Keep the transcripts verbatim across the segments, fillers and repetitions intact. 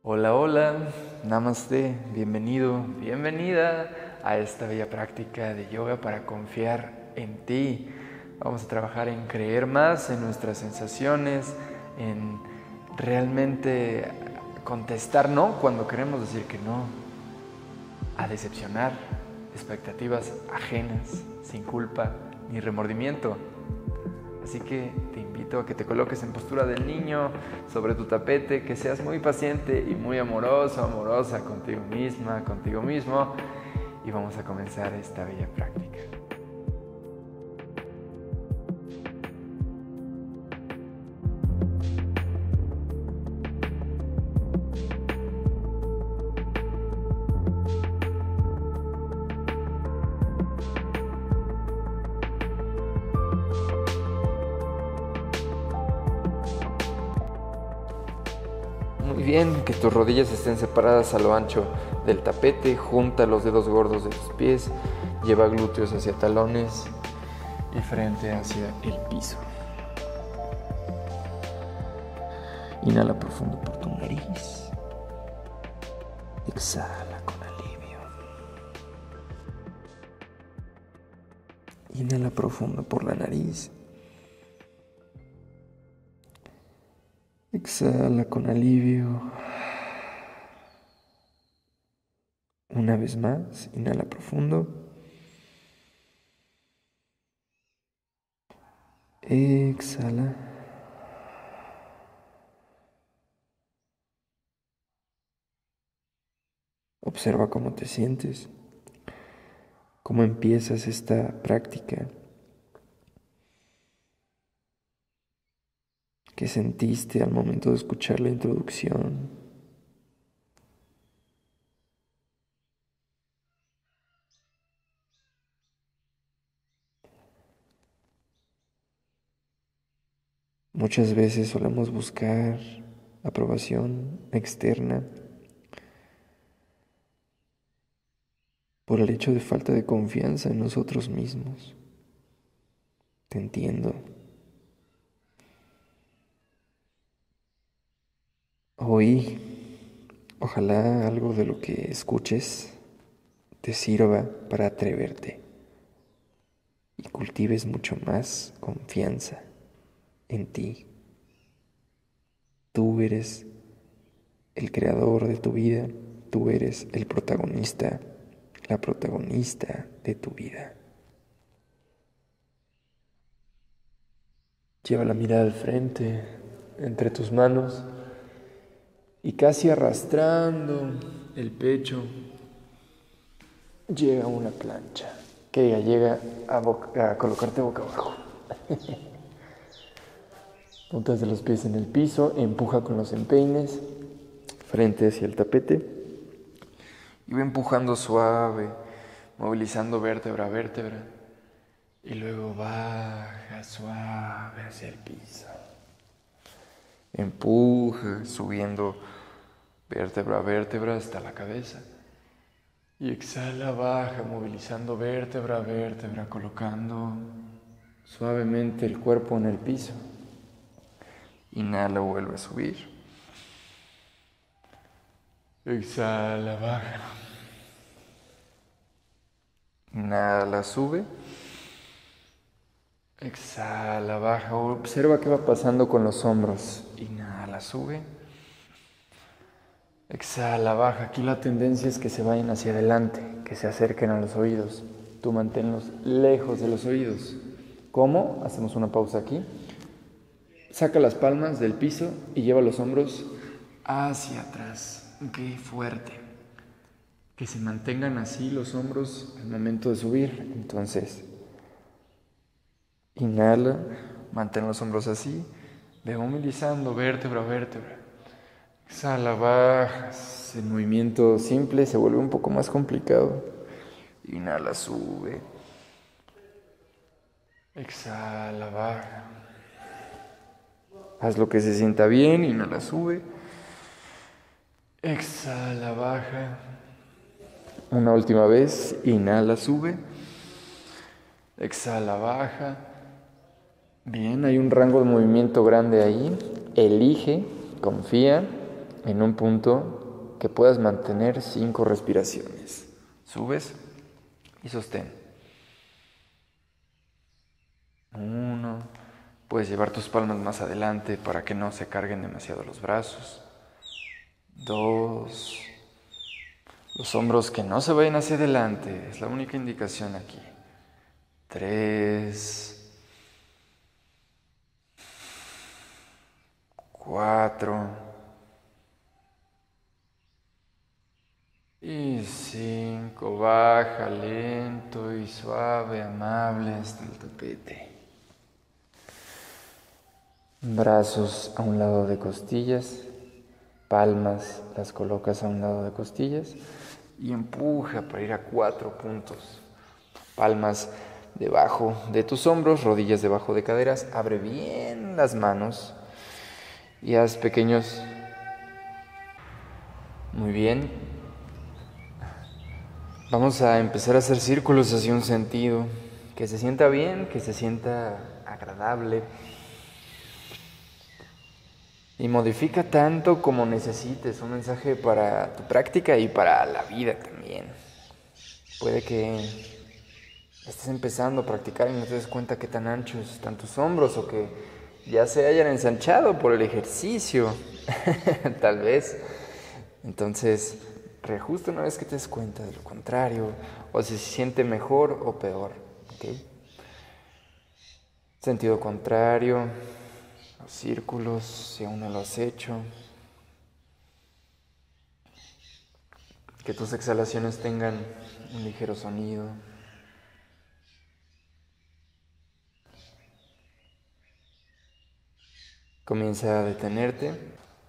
Hola, hola, namaste, bienvenido, bienvenida a esta bella práctica de yoga para confiar en ti. Vamos a trabajar en creer más en nuestras sensaciones, en realmente contestar no cuando queremos decir que no, a decepcionar expectativas ajenas, sin culpa ni remordimiento. Así que te invito a que te coloques en postura del niño sobre tu tapete, que seas muy paciente y muy amoroso, amorosa contigo misma, contigo mismo. Y vamos a comenzar esta bella práctica. Muy bien, que tus rodillas estén separadas a lo ancho del tapete, junta los dedos gordos de tus pies, lleva glúteos hacia talones y frente hacia el piso. Inhala profundo por tu nariz, exhala con alivio. Inhala profundo por la nariz, exhala con alivio. Una vez más, inhala profundo. Exhala. Observa cómo te sientes, cómo empiezas esta práctica. ¿Qué sentiste al momento de escuchar la introducción? Muchas veces solemos buscar aprobación externa por el hecho de falta de confianza en nosotros mismos. Te entiendo. Hoy, ojalá algo de lo que escuches te sirva para atreverte y cultives mucho más confianza en ti. Tú eres el creador de tu vida, tú eres el protagonista, la protagonista de tu vida. Lleva la mirada al frente, entre tus manos, y casi arrastrando el pecho, llega a una plancha, que diga, llega a, boca, a colocarte boca abajo. Puntas de los pies en el piso, empuja con los empeines, frente hacia el tapete, y va empujando suave, movilizando vértebra a vértebra, y luego baja suave hacia el piso. Empuja, subiendo vértebra a vértebra hasta la cabeza. Y exhala, baja, movilizando vértebra a vértebra, colocando suavemente el cuerpo en el piso. Inhala, vuelve a subir. Exhala, baja. Inhala, sube. Exhala, baja. Observa qué va pasando con los hombros. Inhala, sube. Exhala, baja. Aquí la tendencia es que se vayan hacia adelante, que se acerquen a los oídos. Tú manténlos lejos de los oídos. ¿Cómo? Hacemos una pausa aquí. Saca las palmas del piso y lleva los hombros hacia atrás. Ok, fuerte. Que se mantengan así los hombros al momento de subir. Entonces, inhala, mantén los hombros así, ve movilizando vértebra a vértebra. Exhala, bajas. El movimiento simple se vuelve un poco más complicado. Inhala, sube. Exhala, baja. Haz lo que se sienta bien, inhala, sube. Exhala, baja. Una última vez, inhala, sube. Exhala, baja. Bien, hay un rango de movimiento grande ahí. Elige, confía. en un punto que puedas mantener cinco respiraciones. Subes y sostén. Uno. Puedes llevar tus palmas más adelante para que no se carguen demasiado los brazos. Dos. Los hombros que no se vayan hacia adelante, es la única indicación aquí. Tres. Cuatro. Y cinco. Baja lento y suave, amable hasta el tapete. Brazos a un lado de costillas. Palmas las colocas a un lado de costillas. Y empuja para ir a cuatro puntos. Palmas debajo de tus hombros, rodillas debajo de caderas. Abre bien las manos y haz pequeños. Muy bien. Vamos a empezar a hacer círculos hacia un sentido que se sienta bien, que se sienta agradable. Y modifica tanto como necesites, un mensaje para tu práctica y para la vida también. Puede que estés empezando a practicar y no te des cuenta qué tan anchos están tus hombros o que ya se hayan ensanchado por el ejercicio, tal vez. Entonces, reajusta una vez que te des cuenta de lo contrario, o si se siente mejor o peor, ¿ok? Sentido contrario. Los círculos, si aún no lo has hecho. Que tus exhalaciones tengan un ligero sonido. Comienza a detenerte.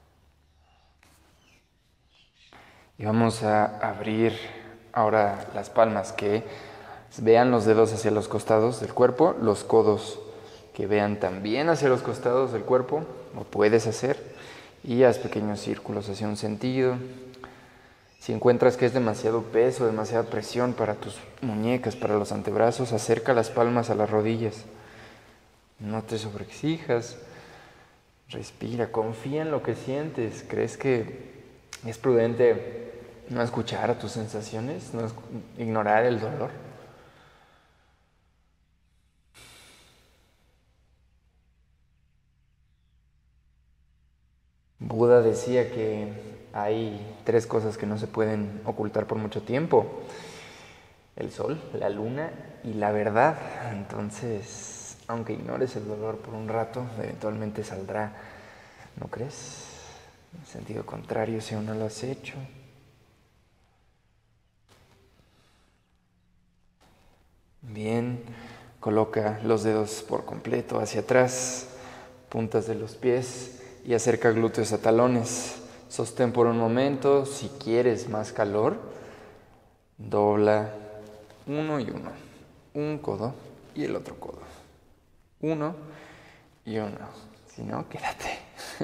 Y vamos a abrir ahora las palmas, que vean los dedos hacia los costados del cuerpo, los codos que vean también hacia los costados del cuerpo, lo puedes hacer, y haz pequeños círculos hacia un sentido. Si encuentras que es demasiado peso, demasiada presión para tus muñecas, para los antebrazos, acerca las palmas a las rodillas. No te sobreexijas, respira, confía en lo que sientes. ¿Crees que es prudente no escuchar a tus sensaciones, no ignorar el dolor? Buda decía que hay tres cosas que no se pueden ocultar por mucho tiempo: el sol, la luna y la verdad. Entonces, aunque ignores el dolor por un rato, eventualmente saldrá, ¿no crees? En sentido contrario, si aún no lo has hecho. Bien, coloca los dedos por completo hacia atrás, puntas de los pies, y acerca glúteos a talones. Sostén por un momento. Si quieres más calor, dobla uno y uno. Un codo y el otro codo. Uno y uno. Si no, quédate.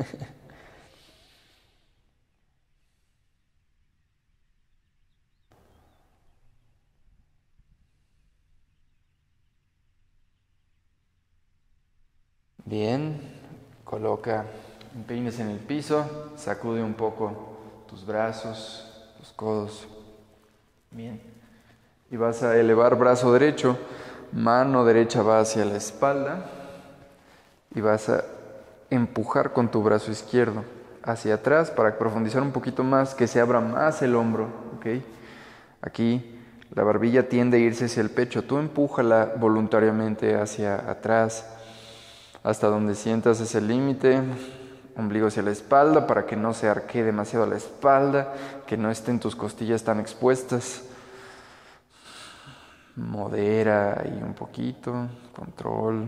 Bien, coloca empeines en el piso, sacude un poco tus brazos, tus codos. Bien. Y vas a elevar brazo derecho, mano derecha va hacia la espalda y vas a empujar con tu brazo izquierdo hacia atrás para profundizar un poquito más, que se abra más el hombro, ¿ok? Aquí la barbilla tiende a irse hacia el pecho, tú empújala voluntariamente hacia atrás hasta donde sientas ese límite. Ombligo hacia la espalda para que no se arquee demasiado la espalda, que no estén tus costillas tan expuestas. Modera ahí un poquito, control.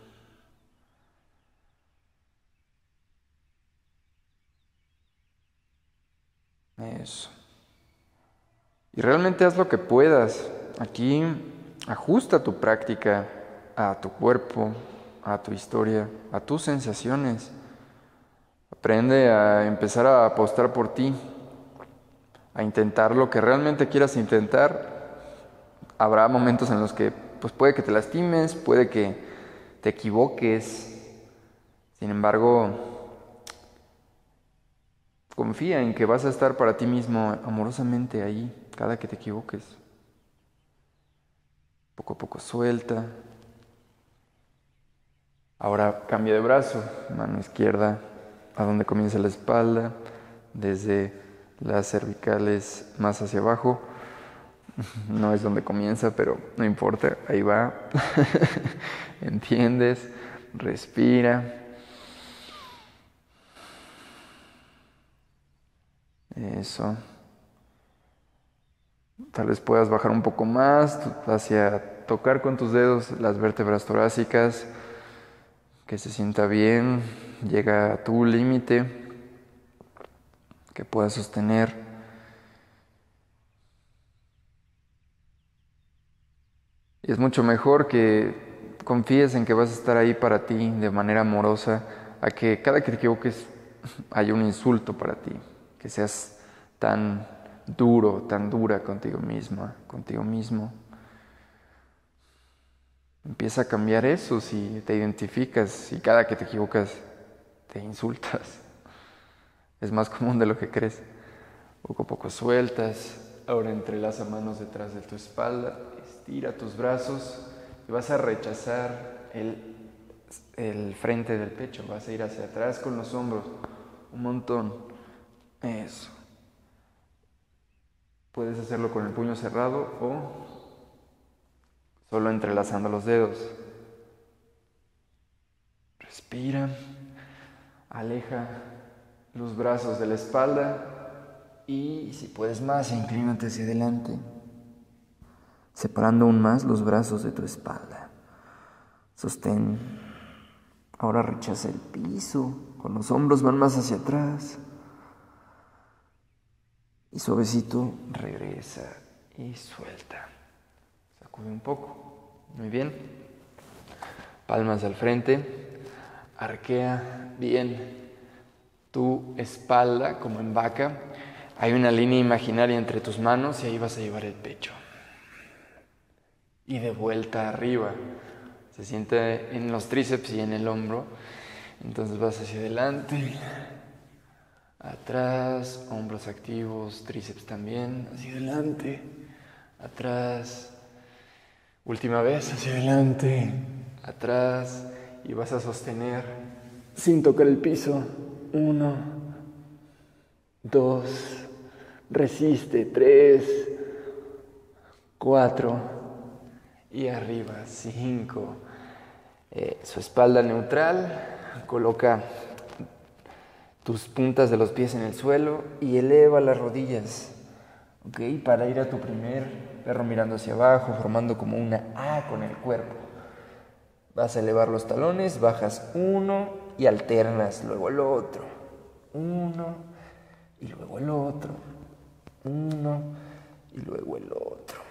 Eso. Y realmente haz lo que puedas. Aquí ajusta tu práctica a tu cuerpo, a tu historia, a tus sensaciones. Aprende a empezar a apostar por ti, a intentar lo que realmente quieras intentar. Habrá momentos en los que pues puede que te lastimes, puede que te equivoques. Sin embargo, confía en que vas a estar para ti mismo amorosamente ahí cada que te equivoques. Poco a poco suelta. Ahora cambia de brazo, mano izquierda a donde comienza la espalda, desde las cervicales más hacia abajo. No es donde comienza, pero no importa, ahí va. ¿Entiendes? Respira. Eso. Tal vez puedas bajar un poco más hacia tocar con tus dedos las vértebras torácicas, que se sienta bien, llega a tu límite, que puedas sostener. Y es mucho mejor que confíes en que vas a estar ahí para ti de manera amorosa, a que cada que te equivoques haya un insulto para ti, que seas tan duro, tan dura contigo misma, contigo mismo. Empieza a cambiar eso si te identificas, si cada que te equivocas te insultas. Es más común de lo que crees. Poco a poco sueltas. Ahora entrelaza manos detrás de tu espalda, estira tus brazos y vas a rechazar el, el frente del pecho. Vas a ir hacia atrás con los hombros, un montón. Eso. Puedes hacerlo con el puño cerrado o solo entrelazando los dedos. Respira. Aleja los brazos de la espalda y si puedes más, inclínate hacia adelante, separando aún más los brazos de tu espalda. Sostén. Ahora rechaza el piso, con los hombros van más hacia atrás. Y suavecito regresa y suelta. Sacude un poco. Muy bien. Palmas al frente. Arquea bien tu espalda como en vaca. Hay una línea imaginaria entre tus manos y ahí vas a llevar el pecho. Y de vuelta arriba. Se siente en los tríceps y en el hombro. Entonces vas hacia adelante. Atrás, hombros activos, tríceps también, hacia adelante, atrás, última vez, hacia adelante, atrás, y vas a sostener sin tocar el piso, uno, dos, resiste, tres, cuatro, y arriba, cinco, eh, su espalda neutral, coloca tus puntas de los pies en el suelo y eleva las rodillas, ¿ok? Para ir a tu primer perro mirando hacia abajo, formando como una A con el cuerpo. Vas a elevar los talones, bajas uno y alternas, luego el otro. Uno y luego el otro. Uno y luego el otro.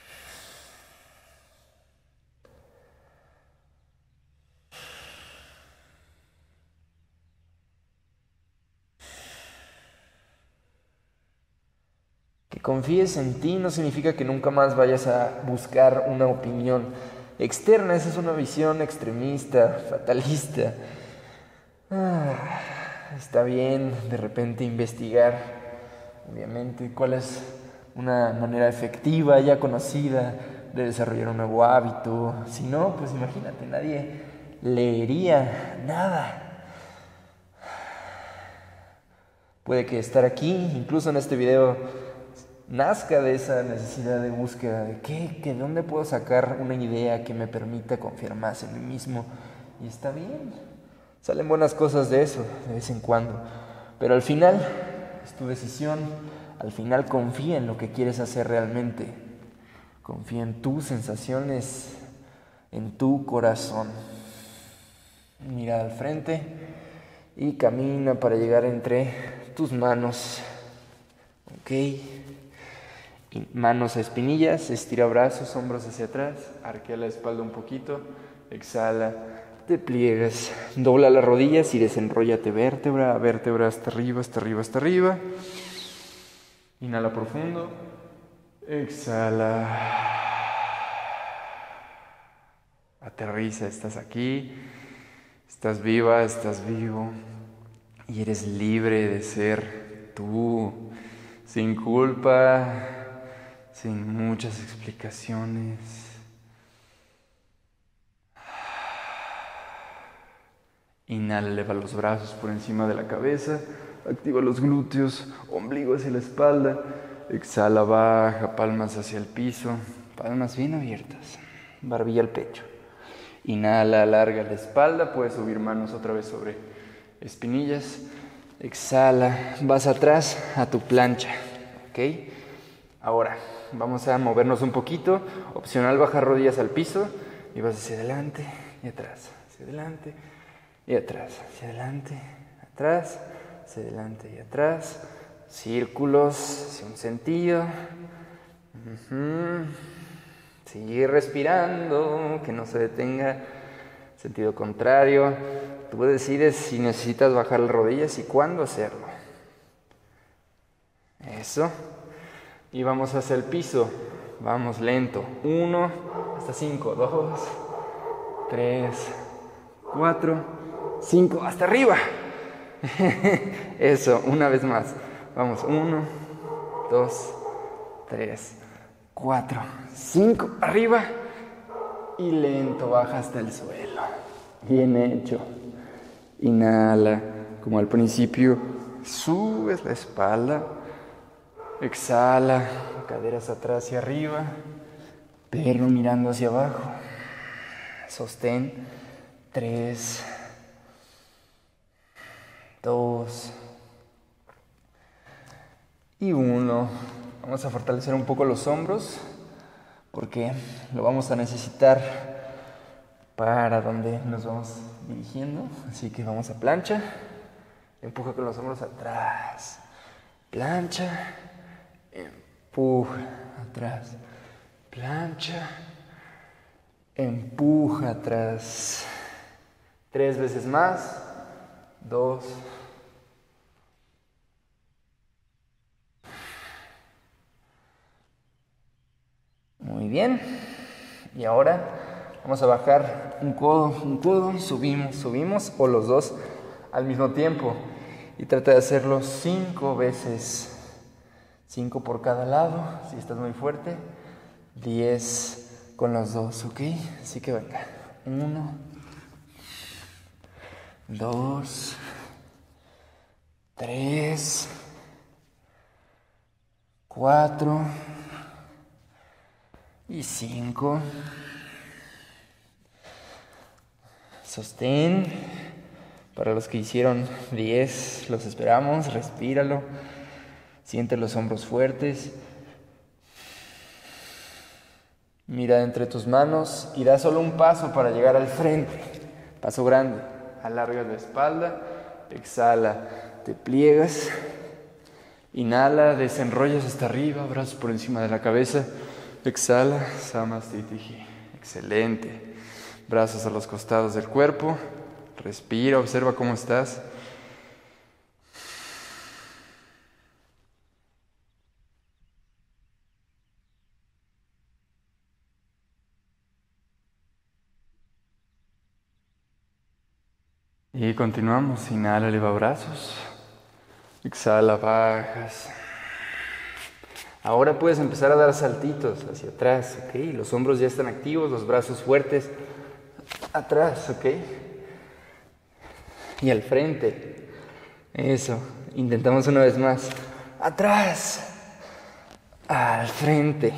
Que confíes en ti no significa que nunca más vayas a buscar una opinión externa. Esa es una visión extremista, fatalista. Ah, está bien de repente investigar, obviamente, cuál es una manera efectiva, ya conocida, de desarrollar un nuevo hábito. Si no, pues imagínate, nadie leería nada. Puede que estar aquí, incluso en este video, nazca de esa necesidad de búsqueda de qué, que dónde puedo sacar una idea que me permita confiar más en mí mismo. Y está bien, salen buenas cosas de eso de vez en cuando, pero al final es tu decisión. Al final confía en lo que quieres hacer realmente, confía en tus sensaciones, en tu corazón. Mira al frente y camina para llegar entre tus manos, ok. Manos a espinillas, estira brazos, hombros hacia atrás, arquea la espalda un poquito, exhala, te pliegas, dobla las rodillas y desenróllate vértebra a vértebra hasta arriba, hasta arriba, hasta arriba. Inhala profundo, exhala, aterriza, estás aquí, estás viva, estás vivo y eres libre de ser tú, sin culpa, sin muchas explicaciones. Inhala, eleva los brazos por encima de la cabeza, activa los glúteos, ombligo hacia la espalda. Exhala, baja, palmas hacia el piso, palmas bien abiertas, barbilla al pecho. Inhala, alarga la espalda, puedes subir manos otra vez sobre espinillas. Exhala, vas atrás a tu plancha, ¿ok? Ahora, vamos a movernos un poquito. Opcional, bajar rodillas al piso y vas hacia adelante y atrás, hacia adelante y atrás, hacia adelante, atrás, hacia adelante y atrás. Círculos hacia un sentido. Uh-huh. Sigue respirando, que no se detenga. Sentido contrario. Tú decides si necesitas bajar las rodillas y cuándo hacerlo. Eso. Y vamos hacia el piso. Vamos lento. Uno, hasta cinco. Dos, tres, cuatro, cinco. Hasta arriba. Eso, una vez más. Vamos, uno, dos, tres, cuatro, cinco, arriba y lento baja hasta el suelo. Bien hecho. Inhala, como al principio, subes la espalda. Exhala, caderas atrás y arriba. Perro mirando hacia abajo. Sostén. Tres, dos y uno. Vamos a fortalecer un poco los hombros porque lo vamos a necesitar para donde nos vamos dirigiendo. Así que vamos a plancha. Empuja con los hombros atrás. Plancha. Empuja atrás. Plancha. Empuja atrás. Tres veces más. Dos. Muy bien. Y ahora vamos a bajar un codo, un codo, subimos, subimos, o los dos al mismo tiempo. Y trata de hacerlo cinco veces. Cinco por cada lado, si estás muy fuerte. Diez con los dos, ¿ok? Así que venga. Uno. Dos. Tres. Cuatro. Y cinco. Sostén. Para los que hicieron diez, los esperamos. Respíralo. Siente los hombros fuertes. Mira entre tus manos y da solo un paso para llegar al frente. Paso grande. Alarga la espalda. Exhala. Te pliegas. Inhala. Desenrollas hasta arriba. Brazos por encima de la cabeza. Exhala, Samastitihi. Excelente. Brazos a los costados del cuerpo. Respira, observa cómo estás. Y continuamos. Inhala, eleva brazos. Exhala, bajas. Ahora puedes empezar a dar saltitos hacia atrás, ¿ok? Los hombros ya están activos, los brazos fuertes. Atrás, ¿ok? Y al frente. Eso. Intentamos una vez más. Atrás. Al frente.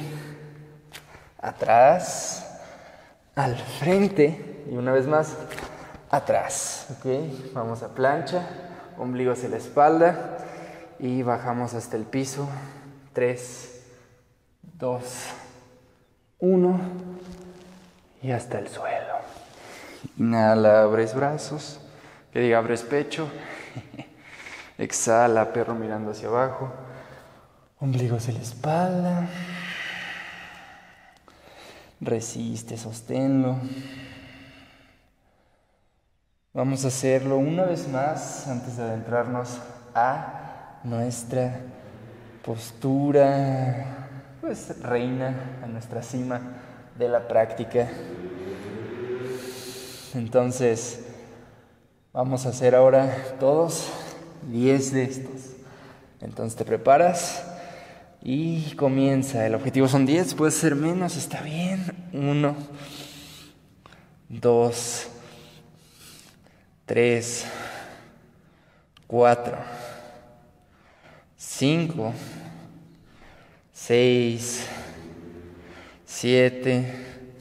Atrás. Al frente. Y una vez más. Atrás, ¿ok? Vamos a plancha. Ombligo hacia la espalda. Y bajamos hasta el piso. Tres, dos, uno y hasta el suelo. Inhala, abres brazos, que diga abres pecho. Exhala, perro mirando hacia abajo. Ombligo hacia la espalda. Resiste, sosténlo. Vamos a hacerlo una vez más antes de adentrarnos a nuestra postura, pues reina, a nuestra cima de la práctica. Entonces, vamos a hacer ahora todos diez de estos. Entonces te preparas y comienza. El objetivo son diez, puede ser menos, está bien. uno, dos, tres, cuatro, cinco, seis, siete,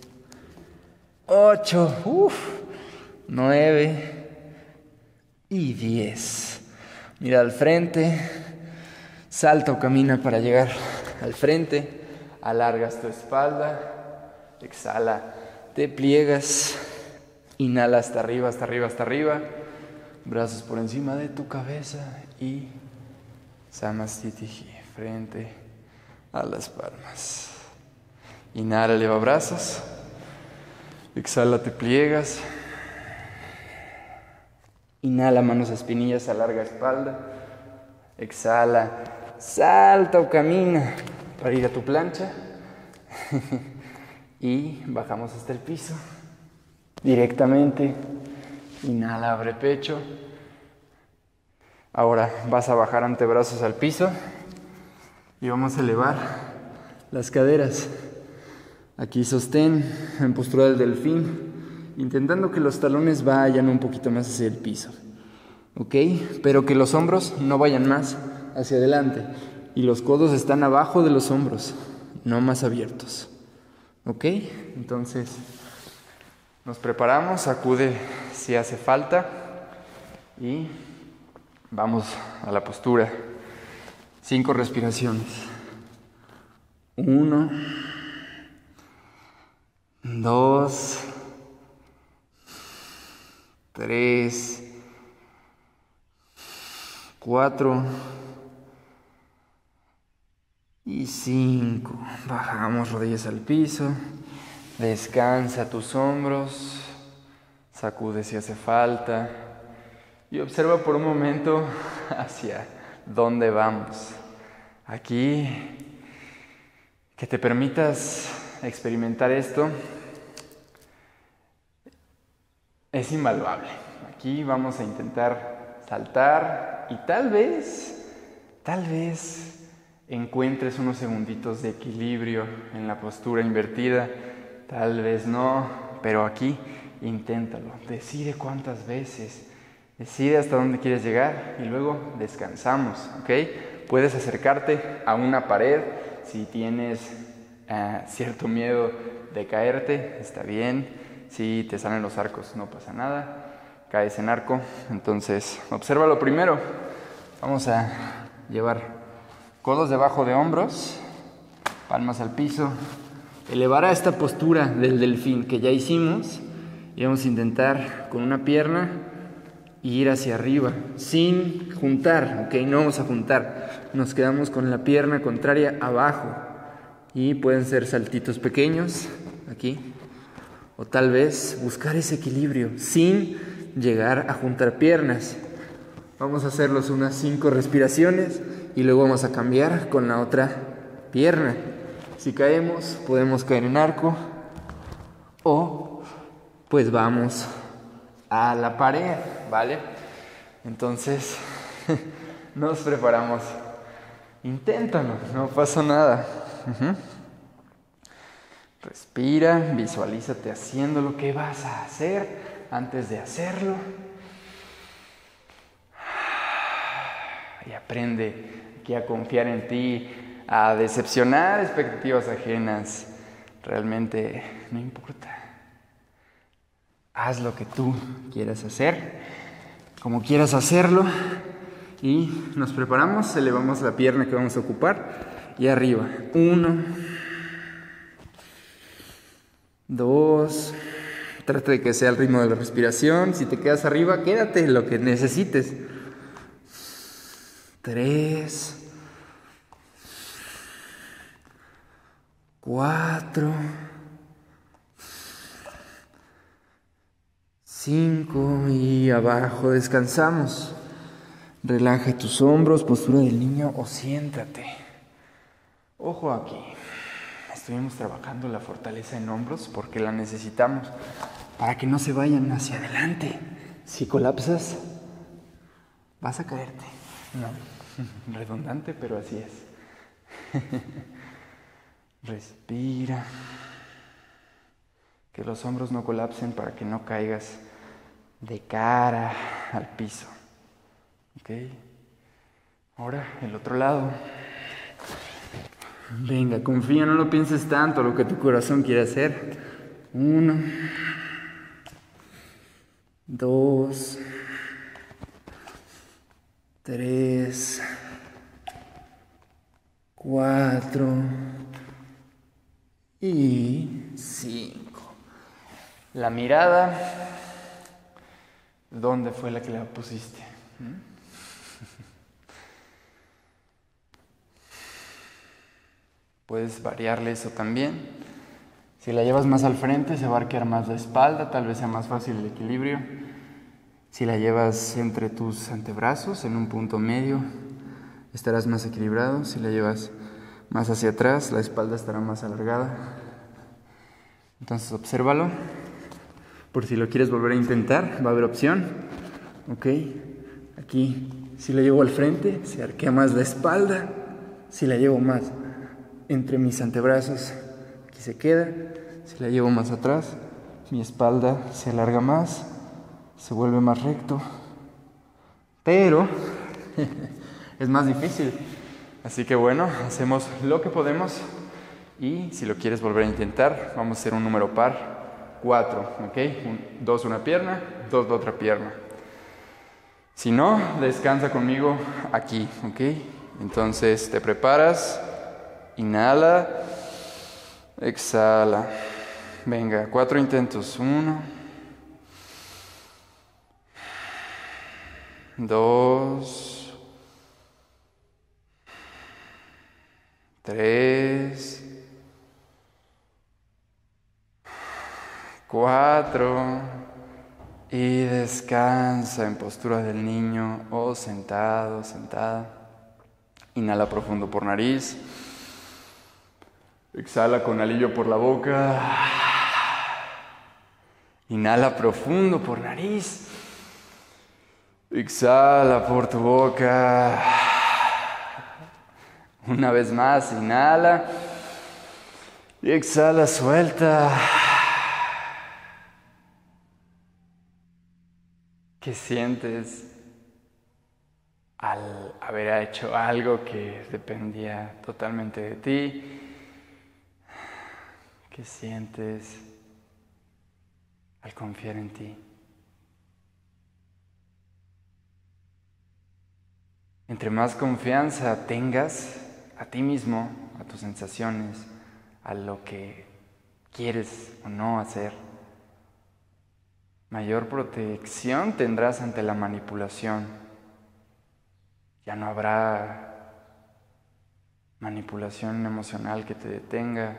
ocho, uf, nueve y diez. Mira al frente, salta o camina para llegar al frente, alargas tu espalda, exhala, te pliegas, inhala hasta arriba, hasta arriba, hasta arriba, brazos por encima de tu cabeza y Samastitihi, frente a las palmas. Inhala, eleva brazos, exhala, te pliegas. Inhala, manos a espinillas, alarga espalda. Exhala, salta o camina para ir a tu plancha. Y bajamos hasta el piso. Directamente. Inhala, abre pecho. Ahora vas a bajar antebrazos al piso. Y vamos a elevar las caderas. Aquí sostén en postura del delfín, intentando que los talones vayan un poquito más hacia el piso, ¿ok? Pero que los hombros no vayan más hacia adelante y los codos están abajo de los hombros, no más abiertos, ¿ok? Entonces nos preparamos, sacude si hace falta y vamos a la postura. Cinco respiraciones. Uno, dos, tres, cuatro y cinco. Bajamos rodillas al piso, descansa tus hombros, sacude si hace falta y observa por un momento hacia dónde vamos. Aquí, que te permitas experimentar esto es invaluable. Aquí vamos a intentar saltar y tal vez, tal vez encuentres unos segunditos de equilibrio en la postura invertida, tal vez no, pero aquí inténtalo. Decide cuántas veces, decide hasta dónde quieres llegar y luego descansamos, ¿ok? Puedes acercarte a una pared si tienes uh, cierto miedo de caerte, está bien. Si te salen los arcos no pasa nada, caes en arco. Entonces obsérvalo primero. Vamos a llevar codos debajo de hombros, palmas al piso, elevar a esta postura del delfín que ya hicimos y vamos a intentar con una pierna ir hacia arriba sin juntar, ok, no vamos a juntar, nos quedamos con la pierna contraria abajo y pueden ser saltitos pequeños aquí o tal vez buscar ese equilibrio sin llegar a juntar piernas. Vamos a hacerlos unas cinco respiraciones y luego vamos a cambiar con la otra pierna. Si caemos podemos caer en arco o pues vamos a la pared, ¿vale? Entonces nos preparamos. Inténtalo, no pasa nada. Uh-huh. Respira, visualízate haciendo lo que vas a hacer antes de hacerlo. Y aprende aquí a confiar en ti, a decepcionar expectativas ajenas. Realmente no importa. Haz lo que tú quieras hacer, como quieras hacerlo. Y nos preparamos, elevamos la pierna que vamos a ocupar. Y arriba, uno, dos, trata de que sea el ritmo de la respiración. Si te quedas arriba, quédate lo que necesites. Tres, cuatro, cinco y abajo descansamos. Relaja tus hombros, postura del niño o siéntate. Ojo aquí, estuvimos trabajando la fortaleza en hombros porque la necesitamos para que no se vayan hacia adelante. Si colapsas, vas a caerte. No, Redundante, pero así es. Respira. Que los hombros no colapsen para que no caigas de cara al piso. ¿Ok? Ahora, el otro lado. Venga, confía, no lo pienses tanto, lo que tu corazón quiere hacer. Uno. Dos. Tres. Cuatro. Y cinco. La mirada, ¿dónde fue la que la pusiste? ¿Mm? Puedes variarle eso también. Si la llevas más al frente, se va a arquear más la espalda, tal vez sea más fácil el equilibrio. Si la llevas entre tus antebrazos, en un punto medio, estarás más equilibrado. Si la llevas más hacia atrás, la espalda estará más alargada. Entonces, obsérvalo. Por si lo quieres volver a intentar, va a haber opción. Ok, aquí, si la llevo al frente, se arquea más la espalda. Si la llevo más entre mis antebrazos, aquí se queda. Si la llevo más atrás, mi espalda se alarga más, se vuelve más recto. Pero es más difícil. Así que bueno, hacemos lo que podemos. Y si lo quieres volver a intentar, vamos a hacer un número par. Cuatro, ¿ok? Un, dos una pierna, dos la otra pierna. Si no, descansa conmigo aquí, ¿ok? Entonces te preparas, inhala, exhala. Venga, cuatro intentos. Uno, dos, tres, cuatro, y descansa en postura del niño o sentado, sentada. Inhala profundo por nariz, exhala con alivio por la boca, inhala profundo por nariz, exhala por tu boca. Una vez más, inhala y exhala, suelta. ¿Qué sientes al haber hecho algo que dependía totalmente de ti? ¿Qué sientes al confiar en ti? Entre más confianza tengas a ti mismo, a tus sensaciones, a lo que quieres o no hacer, mayor protección tendrás ante la manipulación. Ya no habrá manipulación emocional que te detenga.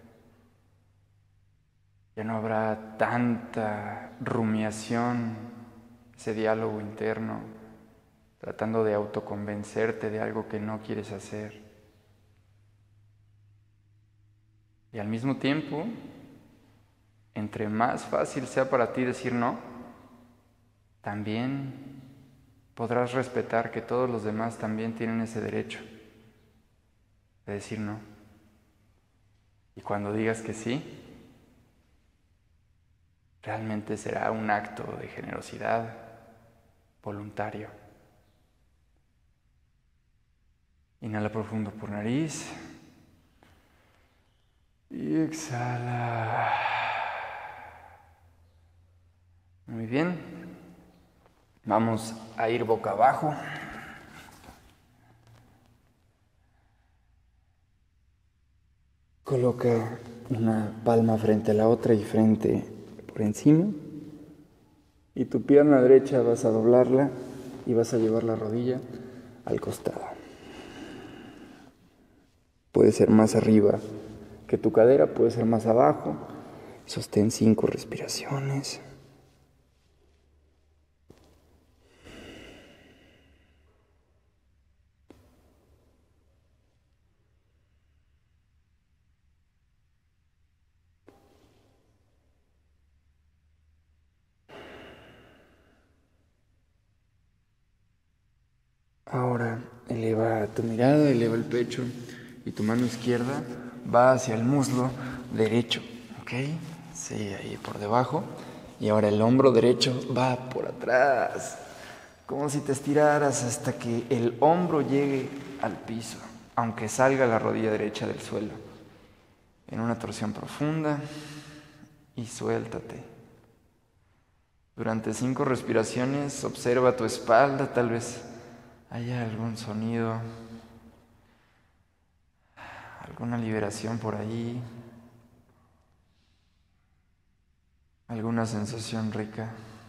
Ya no habrá tanta rumiación, ese diálogo interno, tratando de autoconvencerte de algo que no quieres hacer. Y al mismo tiempo, entre más fácil sea para ti decir no, también podrás respetar que todos los demás también tienen ese derecho de decir no. Y cuando digas que sí, realmente será un acto de generosidad voluntario. Inhala profundo por nariz y exhala. Muy bien. Vamos a ir boca abajo. Coloca una palma frente a la otra y frente por encima. Y tu pierna derecha vas a doblarla y vas a llevar la rodilla al costado. Puede ser más arriba que tu cadera, puede ser más abajo. Sostén cinco respiraciones. Ahora eleva tu mirada, eleva el pecho y tu mano izquierda va hacia el muslo derecho, ¿ok? Sí, ahí por debajo. Y ahora el hombro derecho va por atrás, como si te estiraras hasta que el hombro llegue al piso, aunque salga la rodilla derecha del suelo. En una torsión profunda y suéltate. Durante cinco respiraciones observa tu espalda, tal vez haya algún sonido, alguna liberación por ahí, alguna sensación rica.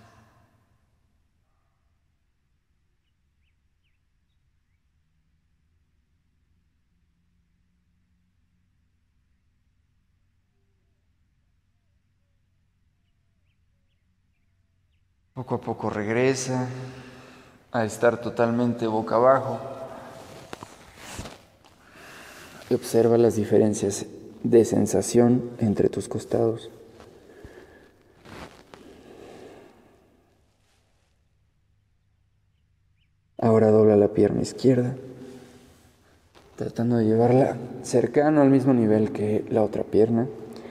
Poco a poco regresa a estar totalmente boca abajo y observa las diferencias de sensación entre tus costados. Ahora dobla la pierna izquierda, tratando de llevarla cercano al mismo nivel que la otra pierna.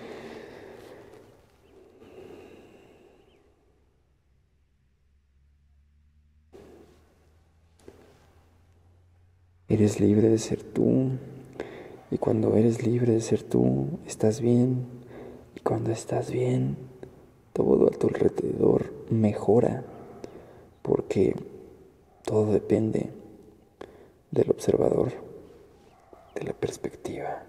Eres libre de ser tú, y cuando eres libre de ser tú, estás bien, y cuando estás bien, todo a tu alrededor mejora, porque todo depende del observador, de la perspectiva.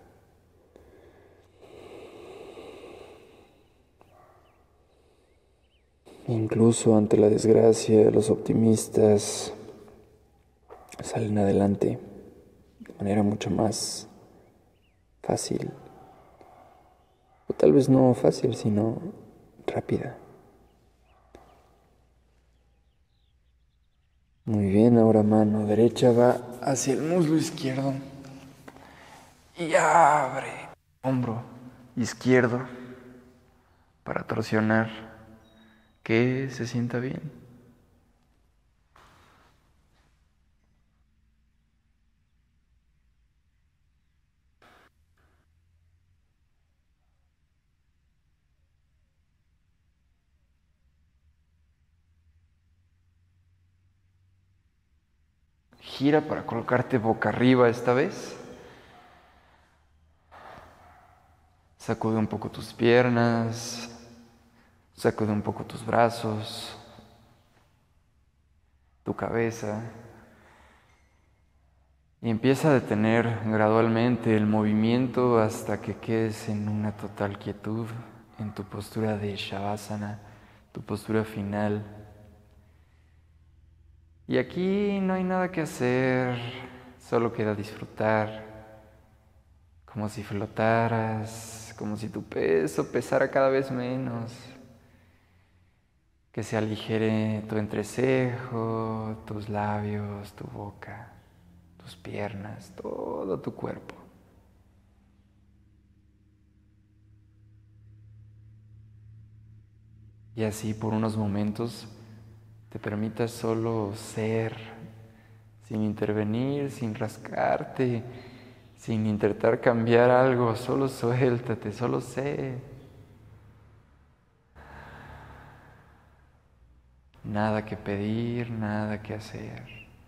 Incluso ante la desgracia, los optimistas salen adelante de manera mucho más fácil, o tal vez no fácil, sino rápida. Muy bien, ahora mano derecha va hacia el muslo izquierdo y abre hombro izquierdo para torsionar, que se sienta bien. Gira para colocarte boca arriba esta vez. Sacude un poco tus piernas, sacude un poco tus brazos, tu cabeza, y empieza a detener gradualmente el movimiento hasta que quedes en una total quietud, en tu postura de Shavasana, tu postura final. Y aquí no hay nada que hacer, solo queda disfrutar, como si flotaras, como si tu peso pesara cada vez menos, que se aligere tu entrecejo, tus labios, tu boca, tus piernas, todo tu cuerpo. Y así por unos momentos te permitas solo ser, sin intervenir, sin rascarte, sin intentar cambiar algo, solo suéltate, solo sé. Nada que pedir, nada que hacer.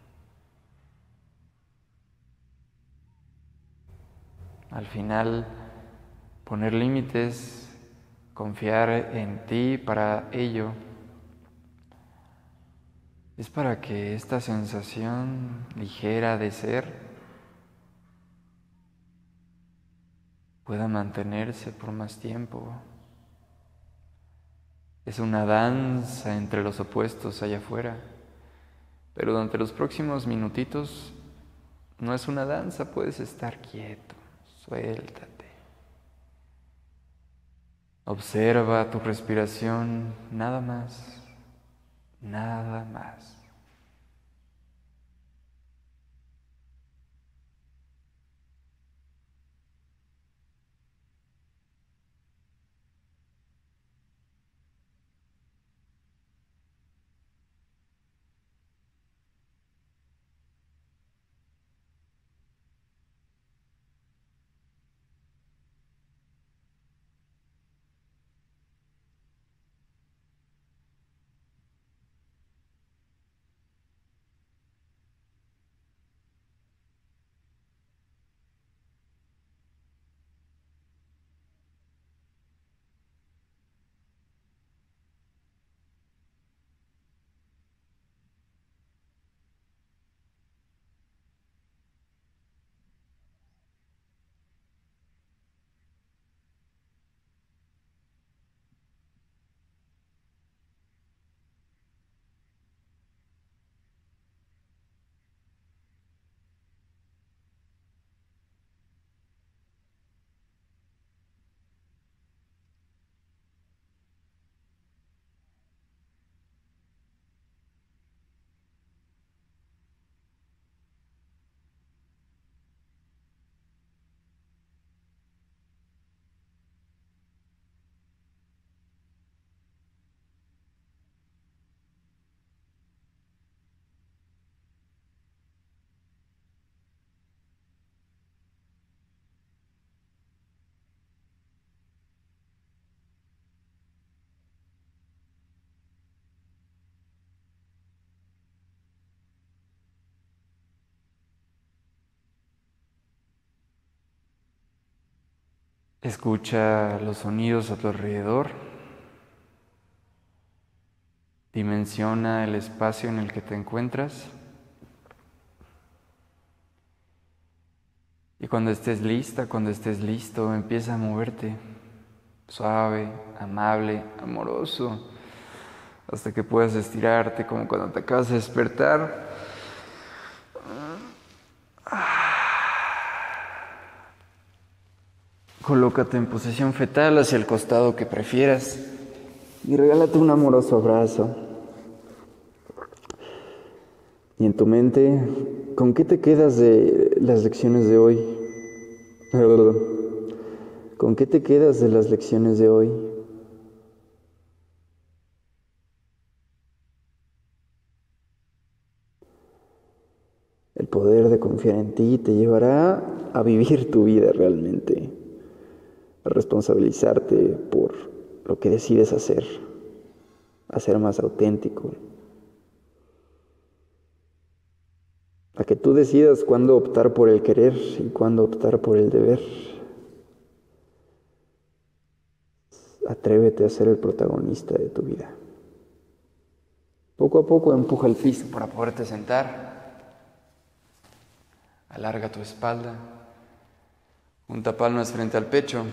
Al final, poner límites, confiar en ti para ello, es para que esta sensación ligera de ser pueda mantenerse por más tiempo. Es una danza entre los opuestos allá afuera, pero durante los próximos minutitos no es una danza, puedes estar quieto, suéltate. Observa tu respiración, nada más, nada más. Escucha los sonidos a tu alrededor. Dimensiona el espacio en el que te encuentras. Y cuando estés lista, cuando estés listo, empieza a moverte. Suave, amable, amoroso. Hasta que puedas estirarte como cuando te acabas de despertar. Colócate en posición fetal hacia el costado que prefieras y regálate un amoroso abrazo. Y en tu mente, ¿con qué te quedas de las lecciones de hoy? ¿Con qué te quedas de las lecciones de hoy? El poder de confiar en ti te llevará a vivir tu vida realmente, a responsabilizarte por lo que decides hacer, a ser más auténtico, a que tú decidas cuándo optar por el querer y cuándo optar por el deber. Atrévete a ser el protagonista de tu vida. Poco a poco empuja el piso para poderte sentar. Alarga tu espalda. Junta palmas frente al pecho.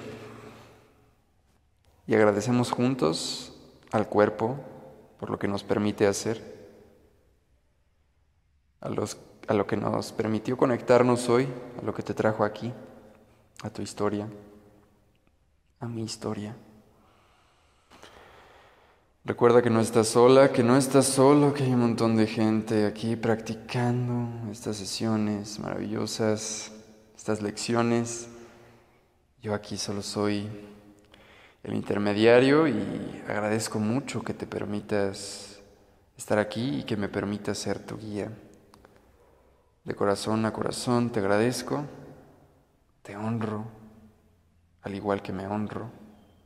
Y agradecemos juntos al cuerpo por lo que nos permite hacer, a, los, a lo que nos permitió conectarnos hoy, a lo que te trajo aquí, a tu historia, a mi historia. Recuerda que no estás sola, que no estás solo, que hay un montón de gente aquí practicando estas sesiones maravillosas, estas lecciones. Yo aquí solo soy el intermediario y agradezco mucho que te permitas estar aquí y que me permitas ser tu guía. De corazón a corazón te agradezco, te honro, al igual que me honro.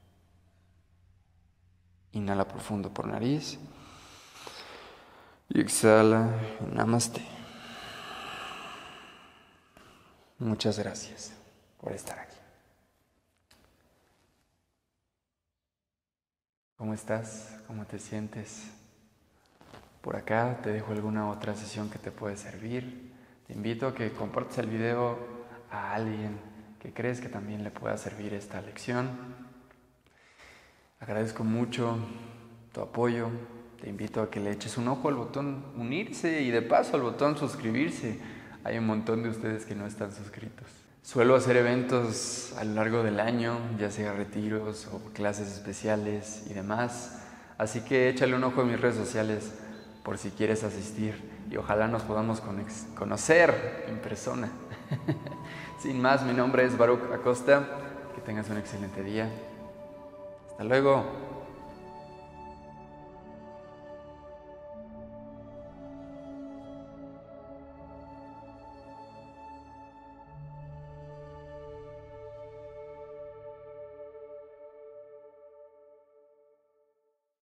Inhala profundo por nariz y exhala. Namaste. Muchas gracias por estar aquí. ¿Cómo estás? ¿Cómo te sientes? Por acá te dejo alguna otra sesión que te puede servir. Te invito a que compartas el video a alguien que crees que también le pueda servir esta lección. Agradezco mucho tu apoyo. Te invito a que le eches un ojo al botón unirse y de paso al botón suscribirse. Hay un montón de ustedes que no están suscritos. Suelo hacer eventos a lo largo del año, ya sea retiros o clases especiales y demás. Así que échale un ojo a mis redes sociales por si quieres asistir y ojalá nos podamos conocer en persona. Sin más, mi nombre es Baruch Acosta. Que tengas un excelente día. Hasta luego.